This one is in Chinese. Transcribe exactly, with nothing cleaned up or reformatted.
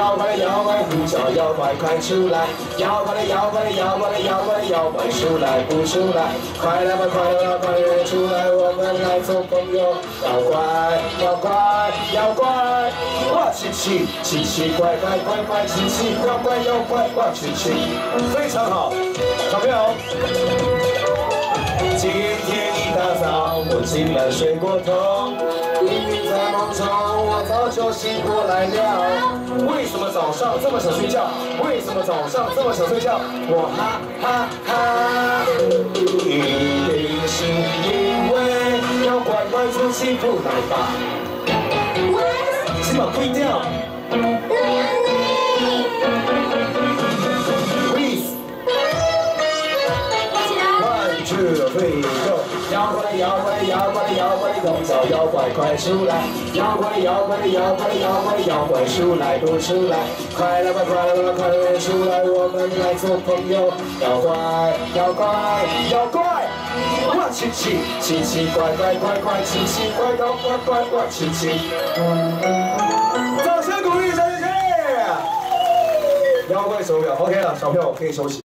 摇摆的摇摆，呼叫摇摆，快出来！摇摆的摇摆的摇摆的摇摆的摇摆，出来不出来？快来吧，快来吧，快点出来！我们来做朋友，要乖，要乖，要乖！哇，奇奇奇奇怪怪怪怪，奇奇怪怪要乖，哇，奇奇，非常好，小朋友。今天一大早，我竟然睡过头。 明明在梦中，我早就醒过来了。为什么早上这么想睡觉？为什么早上这么想睡觉？我哈哈哈！一定是因为要乖乖出去不来吧？起码不一定。Please。One two three go。 摇摆摇摆摇摆摇摆，动作摇摆快出来！摇摆摇摆摇摆摇摆摇摆，出来不出来？快来吧快来吧快点出来，我们来做朋友。要乖要乖要乖！哇奇奇奇奇怪怪怪怪奇奇怪怪怪怪怪奇奇！掌声鼓励，谢谢！摇摆手表 OK 了，小朋友可以休息。